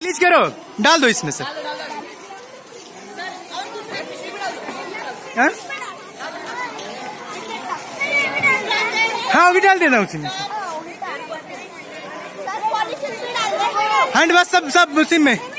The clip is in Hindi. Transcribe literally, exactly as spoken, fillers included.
प्लीज करो, डाल दो इसमें से। हाँ हाँ अभी डाल देना उसी में से। हैंड वॉश सब सब उसी में।